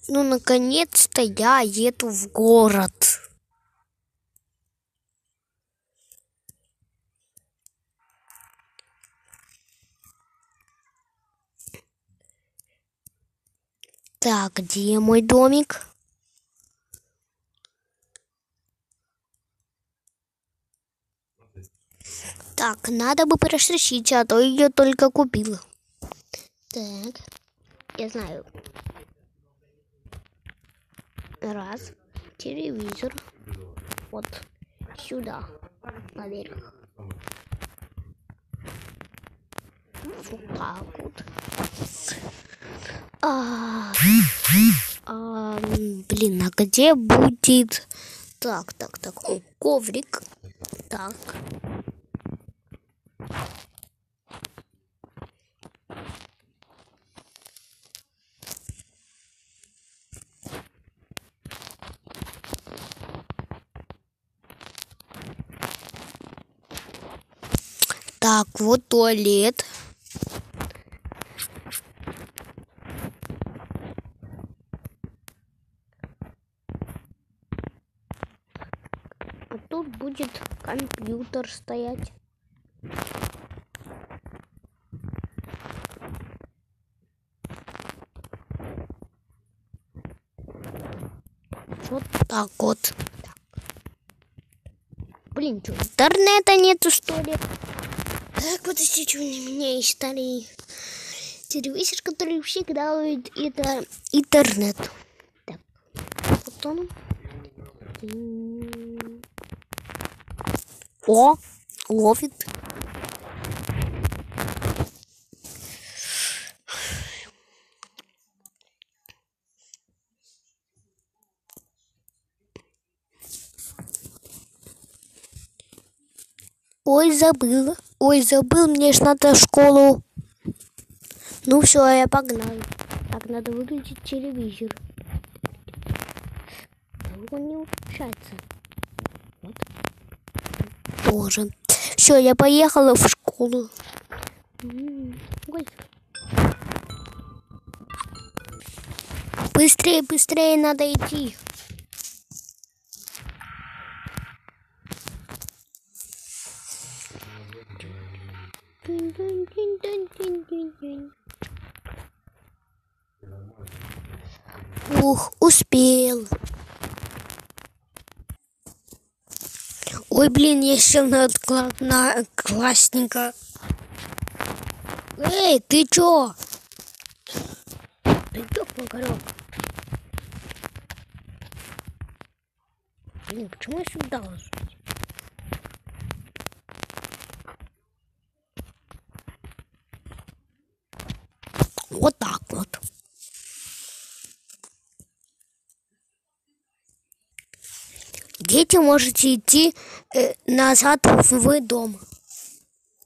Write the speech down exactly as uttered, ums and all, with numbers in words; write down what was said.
Ну, наконец-то я еду в город. Так, где мой домик? Так, надо бы прошерстить, а то ее только купила. Так, я знаю. Раз, телевизор. Вот сюда, наверх. Вот так вот. А, а, блин, а где будет? Так, так, так. О, коврик. Так. Так, вот туалет. А тут будет компьютер стоять. Вот так вот. Так. Блин, что, интернета нету, что ли? Так, подождите, у меня есть старый телевизор, который всегда ловит это интернет. Так, вот он. О, ловит. Ой, забыла. Ой, забыл, мне ж надо в школу. Ну все, я погнал. Так, надо выключить телевизор. Он не включается. Вот. Тоже. Все, я поехала в школу. Быстрее, быстрее надо идти. Ух, успел. Ой, блин, я сел на одноклассника. Эй, ты чё? Ты чё, Макарёк? Блин, почему я сюда ложусь? Вот так вот. Дети, можете идти э, назад в дом.